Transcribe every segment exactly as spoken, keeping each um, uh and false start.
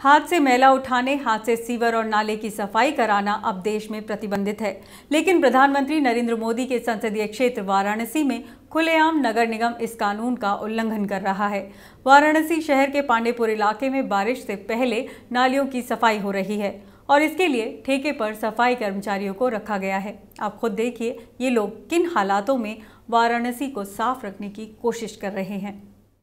हाथ से मैला उठाने, हाथ से सीवर और नाले की सफाई कराना अब देश में प्रतिबंधित है। लेकिन प्रधानमंत्री नरेंद्र मोदी के संसदीय क्षेत्र वाराणसी में खुलेआम नगर निगम इस कानून का उल्लंघन कर रहा है। वाराणसी शहर के पांडेपुर इलाके में बारिश से पहले नालियों की सफाई हो रही है और इसके लिए ठेके पर सफाई कर्मचारियों को रखा गया है। आप खुद देखिए ये लोग किन हालातों में वाराणसी को साफ रखने की कोशिश कर रहे हैं।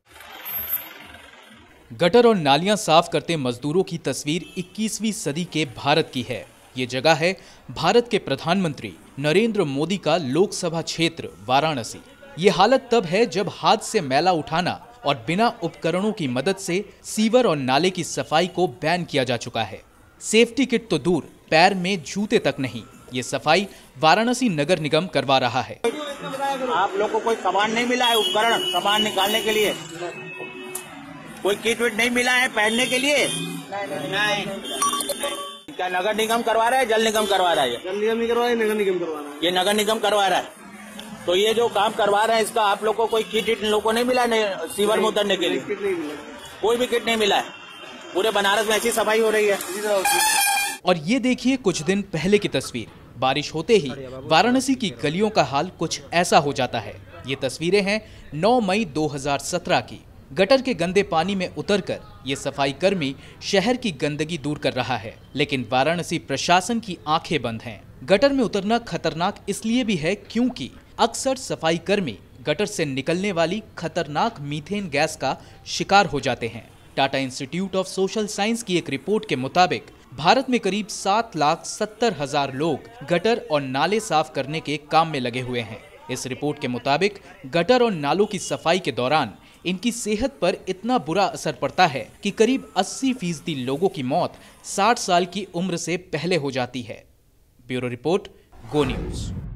गटर और नालियां साफ करते मजदूरों की तस्वीर इक्कीसवीं सदी के भारत की है। ये जगह है भारत के प्रधानमंत्री नरेंद्र मोदी का लोकसभा क्षेत्र वाराणसी। ये हालत तब है जब हाथ से मैला उठाना और बिना उपकरणों की मदद से सीवर और नाले की सफाई को बैन किया जा चुका है। सेफ्टी किट तो दूर, पैर में जूते तक नहीं। ये सफाई वाराणसी नगर निगम करवा रहा है। आप लोग को कोई सामान नहीं मिला है, उपकरण सामान निकालने के लिए कोई किट विट नहीं मिला है पहनने के लिए? नहीं। क्या नगर निगम करवा रहा है, जल निगम करवा रहा है? जल निगम नहीं करवा रहा है, नगर निगम करवा रहा है। ये नगर निगम करवा रहा है। तो ये जो काम करवा रहा है इसका आप लोग को कोई किट विट लोग को नहीं मिला है सीवर में उतरने के लिए? किट नहीं मिला, कोई भी किट नहीं मिला है। पूरे बनारस में ऐसी सफाई हो रही है। और ये देखिए कुछ दिन पहले की तस्वीर। बारिश होते ही वाराणसी की गलियों का हाल कुछ ऐसा हो जाता है। ये तस्वीरें हैं नौ मई दो हज़ार सत्रह की। गटर के गंदे पानी में उतरकर ये सफाई कर्मी शहर की गंदगी दूर कर रहा है, लेकिन वाराणसी प्रशासन की आंखें बंद हैं। गटर में उतरना खतरनाक इसलिए भी है क्योंकि अक्सर सफाई कर्मी गटर से निकलने वाली खतरनाक मीथेन गैस का शिकार हो जाते हैं। Tata institute of social science की एक रिपोर्ट के मुताबिक भारत में करीब सात लाख सत्तर हजार लोग गटर और नाले साफ करने के काम में लगे हुए हैं। इस रिपोर्ट के मुताबिक गटर और नालों की सफाई के दौरान इनकी सेहत पर इतना बुरा असर पड़ता है कि करीब अस्सी फीसदी लोगों की मौत साठ साल की उम्र से पहले हो जाती है। Bureau report, go news.